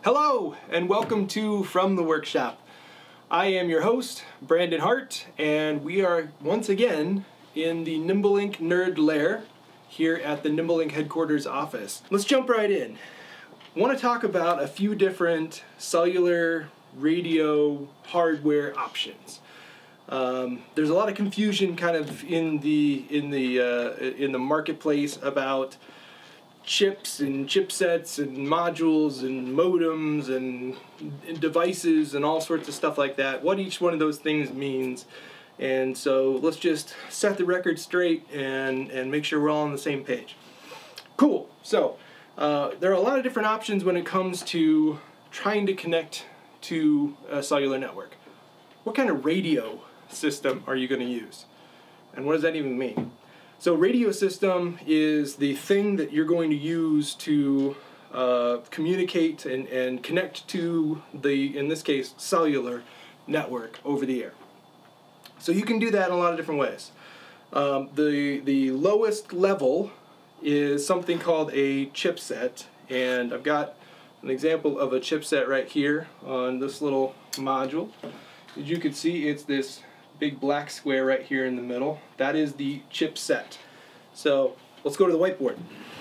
Hello and welcome to From the Workshop. I am your host, Brandon Hart, and we are once again in the NimbleLink Nerd Lair here at the NimbleLink headquarters office. Let's jump right in. I want to talk about a few different cellular radio hardware options. There's a lot of confusion kind of in the marketplace about chips and chipsets and modules and modems and devices and all sorts of stuff like that, what each one of those things means. And so let's just set the record straight and make sure we're all on the same page. Cool. So there are a lot of different options when it comes to trying to connect to a cellular network. What kind of radio system are you going to use? And what does that even mean? So radio system is the thing that you're going to use to communicate and connect to the, in this case, cellular network over the air. So you can do that in a lot of different ways. The lowest level is something called a chipset, and I've got an example of a chipset right here on this little module. As you can see, it's this big black square right here in the middle. That is the chipset. So let's go to the whiteboard.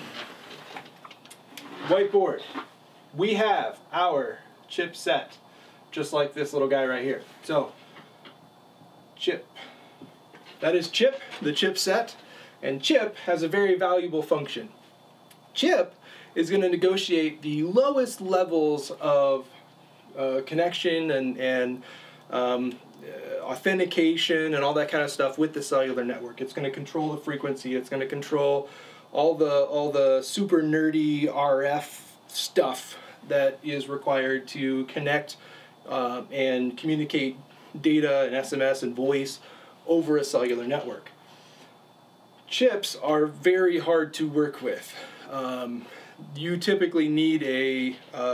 Whiteboard. We have our chipset, just like this little guy right here. So chip. That is chip, the chipset, and chip has a very valuable function. Chip is going to negotiate the lowest levels of connection and authentication and all that kind of stuff with the cellular network. It's going to control the frequency. It's going to control all the super nerdy RF stuff that is required to connect and communicate data and SMS and voice over a cellular network. Chips are very hard to work with. You typically need a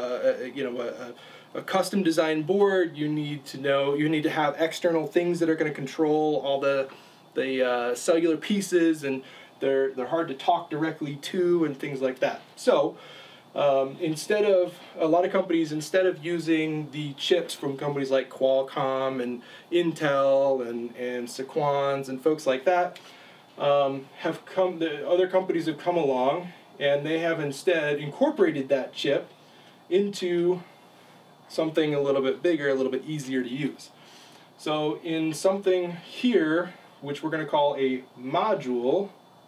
custom designed board. You need to have external things that are going to control all the cellular pieces, and they're hard to talk directly to and things like that. So instead of using the chips from companies like Qualcomm and Intel and Sequans and folks like that, other companies have come along and they have instead incorporated that chip into something a little bit bigger, a little bit easier to use. So in something here, which we're going to call a module,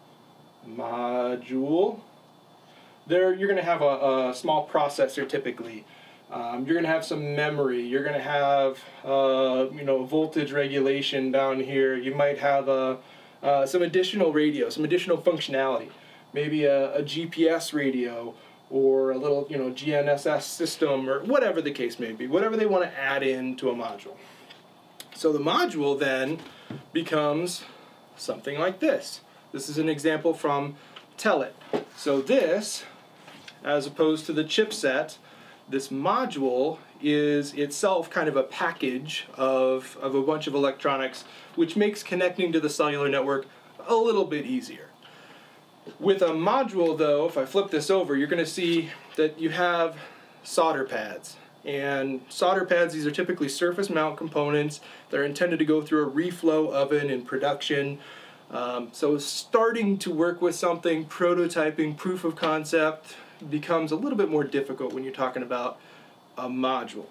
there you're going to have a small processor typically. You're going to have some memory. You're going to have voltage regulation down here. You might have some additional radio, some additional functionality, maybe a GPS radio, or a little, GNSS system, or whatever the case may be, whatever they want to add into a module. So the module then becomes something like this. This is an example from Telit. So this, as opposed to the chipset, this module is itself kind of a package of a bunch of electronics, which makes connecting to the cellular network a little bit easier. With a module, though, if I flip this over, you're going to see that you have solder pads. And solder pads, these are typically surface mount components. They're intended to go through a reflow oven in production. So starting to work with something, prototyping, proof of concept, becomes a little bit more difficult when you're talking about a module.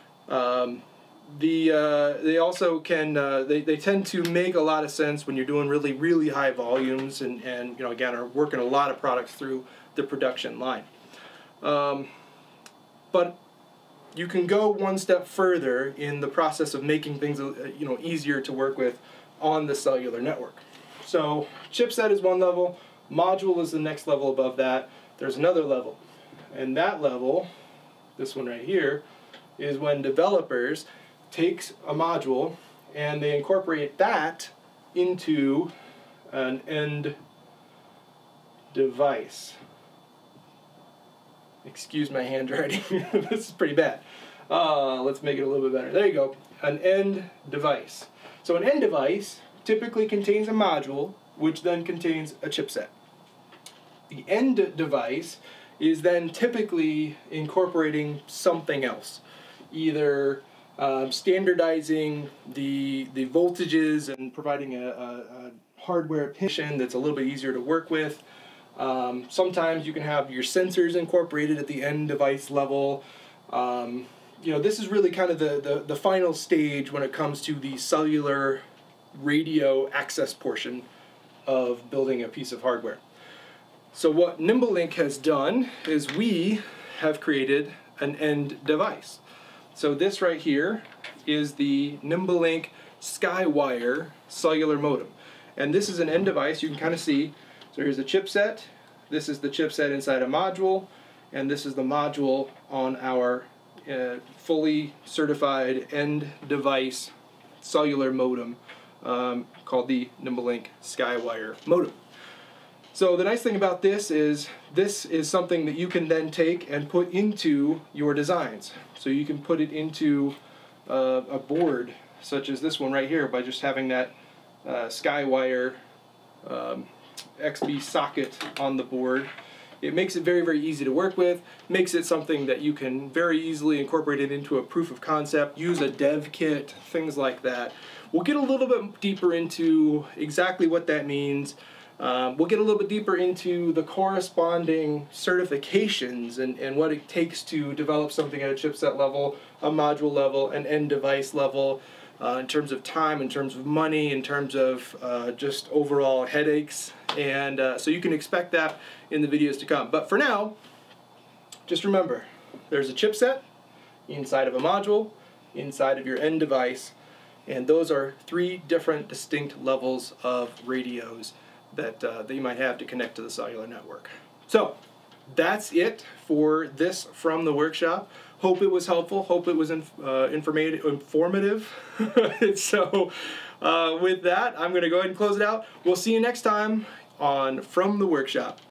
They also can they tend to make a lot of sense when you're doing really high volumes and again are working a lot of products through the production line. But you can go one step further in the process of making things easier to work with on the cellular network. So chipset is one level, module is the next level above that. There's another level, and that level, this one right here, is when developers takes a module and they incorporate that into an end device. Excuse my handwriting. This is pretty bad. Let's make it a little bit better. There you go. An end device. So an end device typically contains a module, which then contains a chipset. The end device is then typically incorporating something else, either standardizing the voltages and providing a hardware pin that's a little bit easier to work with. Sometimes you can have your sensors incorporated at the end device level. You know, this is really kind of the final stage when it comes to the cellular radio access portion of building a piece of hardware. So what NimbeLink has done is we have created an end device. So this right here is the NimbeLink Skywire cellular modem. And this is an end device, you can kind of see. So here's the chipset, this is the chipset inside a module, and this is the module on our fully certified end device cellular modem called the NimbeLink Skywire modem. So the nice thing about this is something that you can then take and put into your designs. So you can put it into a board such as this one right here by just having that Skywire XBee socket on the board. It makes it very, very easy to work with, makes it something that you can very easily incorporate it into a proof of concept, use a dev kit, things like that. We'll get a little bit deeper into exactly what that means. We'll get a little bit deeper into the corresponding certifications and what it takes to develop something at a chipset level, a module level, an end device level, in terms of time, in terms of money, in terms of just overall headaches. And so you can expect that in the videos to come. But for now, just remember, there's a chipset inside of a module, inside of your end device, and those are 3 different distinct levels of radios that you might have to connect to the cellular network. So that's it for this from the workshop. Hope it was helpful. Hope it was informative. So with that, I'm going to go ahead and close it out. We'll see you next time on From the Workshop.